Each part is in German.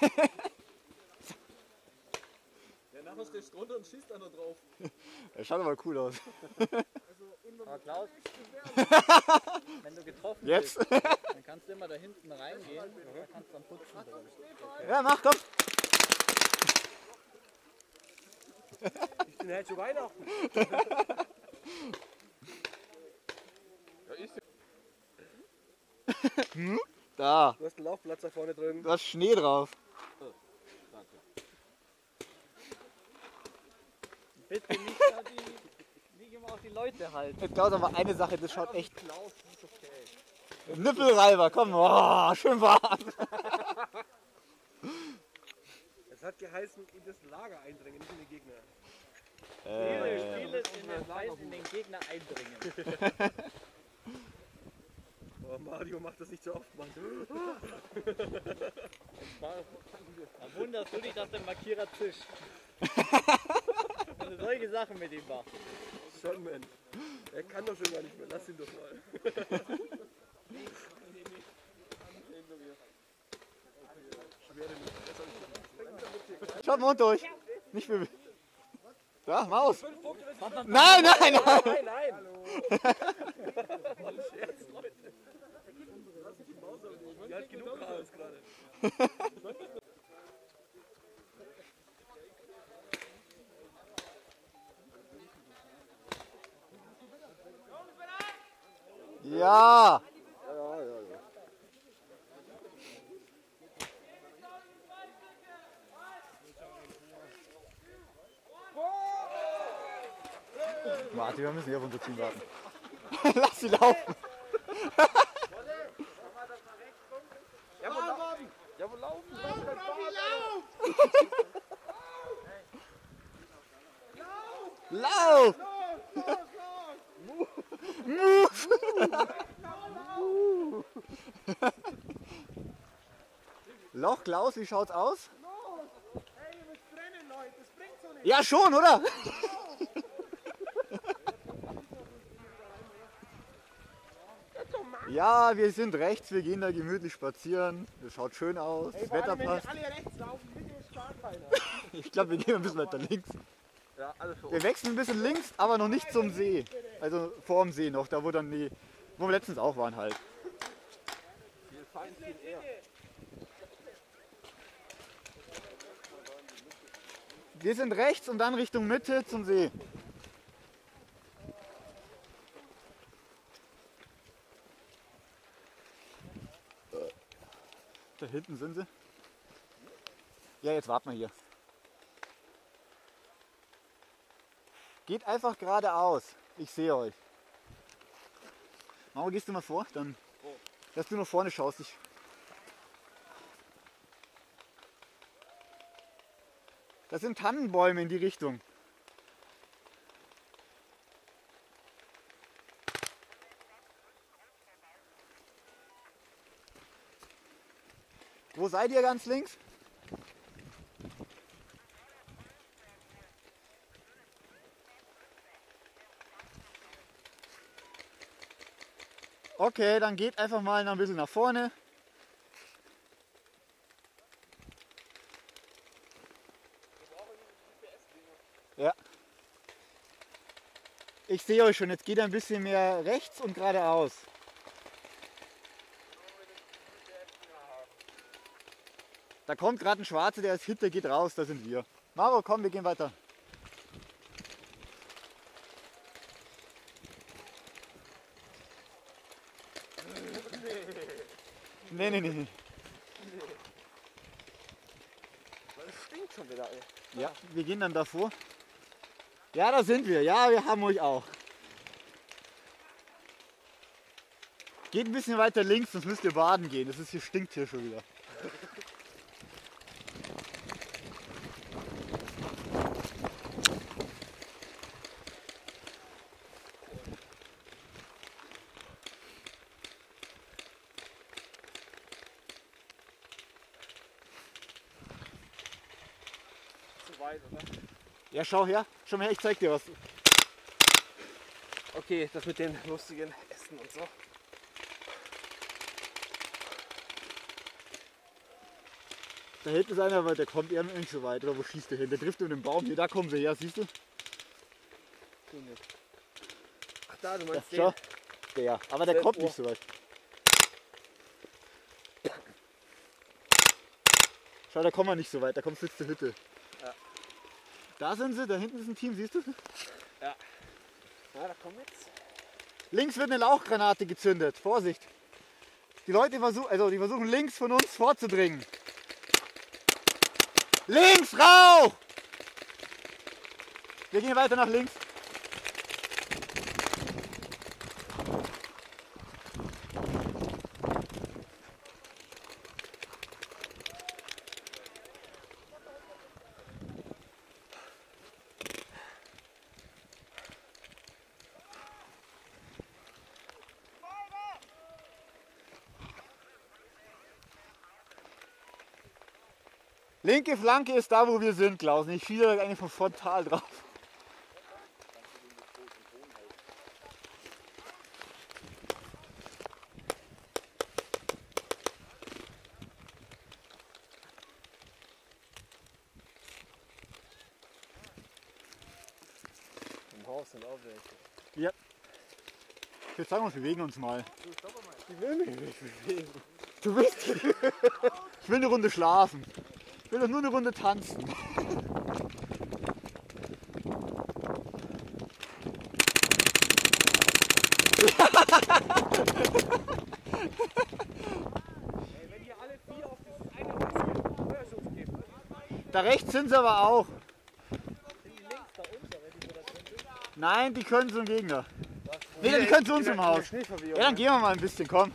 Ja, nachher stehst du drunter und schießt einer drauf. Das schaut aber cool aus. Aber Klaus, wenn du getroffen Jetzt? bist, dann kannst du immer da hinten reingehen und dann kannst du dann putzen. Ja, mach, komm. Ich bin halt zu Weihnachten. Da, Du hast einen Laufplatz da vorne drin. du hast Schnee drauf. Bitte nicht da nicht immer auf die Leute halten. Jetzt Klaus, aber eine Sache, das schaut echt... Nippelreiber, komm, oh, schön warm. Es hat geheißen, in das Lager eindringen, nicht in den Gegner. Spiele in den Feind in den Gegner eindringen. Oh, Mario macht das nicht so oft, Mann. Da wunderst du dich, dass der Markierer zischt. Wenn du solche Sachen mit ihm machst. Schon, Mann. Er kann doch schon gar nicht mehr. Lass ihn doch mal. Schaut mal unter euch. Nicht viel. Da, Maus. Nein, nein, nein. Nein, nein. Scherz, Leute. Die hat genug Chaos gerade. Ja. Warte, wir müssen hier auf unser Team warten. Lass sie laufen. Ja, wo laufen? Lauf! Loch, Klaus, wie schaut's aus? Ja, schon, oder? Ja, wir sind rechts, wir gehen da gemütlich spazieren. Das schaut schön aus, das Wetter passt. Alle rechts laufen, bitte stark keiner. Ich glaube, wir gehen ein bisschen weiter links. Ja, alles für uns. Wir wechseln ein bisschen links, aber noch nicht zum See. Also vor dem See noch, da wo dann die, wo wir letztens auch waren halt. Viel Feind, viel eher. Wir sind rechts und dann Richtung Mitte zum See. Da hinten sind sie. Ja, jetzt warten wir hier. Geht einfach geradeaus. Ich sehe euch. Mauer, gehst du mal vor? Dann, dass du nach vorne schaust. Das sind Tannenbäume in die Richtung. Wo seid ihr ganz links? Okay, dann geht einfach mal noch ein bisschen nach vorne. Ja. Ich sehe euch schon, jetzt geht ein bisschen mehr rechts und geradeaus. Da kommt gerade ein Schwarzer, der ist Hit, der geht raus, da sind wir. Maro, komm, wir gehen weiter. Nee, nee, nee. Das stinkt schon wieder, ey. Ja, wir gehen dann davor. Ja, da sind wir. Ja, wir haben euch auch. Geht ein bisschen weiter links, sonst müsst ihr baden gehen. Das ist hier, stinkt hier schon wieder. Zu weit, oder? Ja, schau her. Schau mal her, ich zeig dir was. Okay, das mit den lustigen Essen und so. Da hinten ist einer, aber der kommt eher nicht so weit. Oder wo schießt der hin? Der trifft über den Baum. Hier, da kommen sie her, siehst du? Ach da, du Ja, meinst schau. den. Der. Aber der kommt nicht so weit. Schau, da kommen wir nicht so weit. Da kommt jetzt zur Hütte. Ja. Da sind sie, da hinten ist ein Team, siehst du? Ja, da kommen jetzt. Links wird eine Lauchgranate gezündet. Vorsicht! Die Leute versuchen links von uns vorzudringen. Links, Rauch! Wir gehen weiter nach links. Linke Flanke ist da, wo wir sind, Klaus. Ich fiel eigentlich von frontal drauf. Im Haus sind auch welche. Ja. Ich würde sagen, wir bewegen uns mal. Die will mich nicht bewegen. Du willst? Ich will eine Runde schlafen. Ich will doch nur eine Runde tanzen. Wenn hier alle 4 auf das eine Haus Feuerschutz geben. Da rechts sind sie aber auch. Sind die links da unter, wenn die so da drin sind? Nein, die können zum Gegner. Nee, die können zu uns im Haus. Ja, dann gehen wir mal ein bisschen, komm.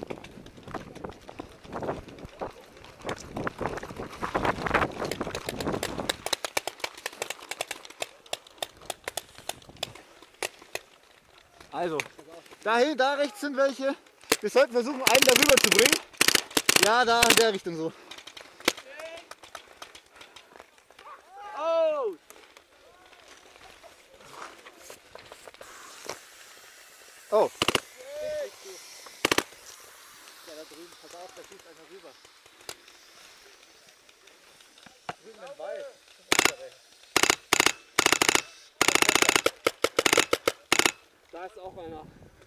Also, da rechts sind welche. Wir sollten versuchen, einen darüber zu bringen. Ja, da in der Richtung so. Oh! Oh, Ja, da drüben, pass auf, da schießt einer rüber. Drüben im Wald. Da ist auch einer.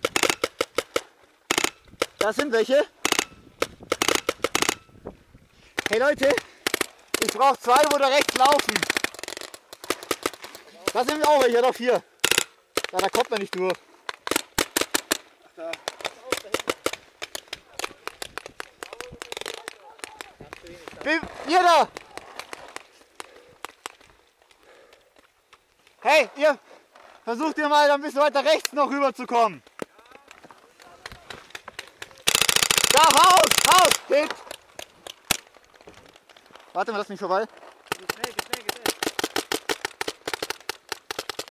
da sind welche. Hey Leute, ich brauche 2, wo da rechts laufen. Da sind auch welche, doch 4. Ja, da kommt man nicht durch. Da. Ihr da! Hey, ihr versucht ihr mal ein bisschen weiter rechts noch rüber zu kommen. Da, Haus! Hit! Warte mal, lass mich vorbei. Geh schnell, geh schnell, geh schnell.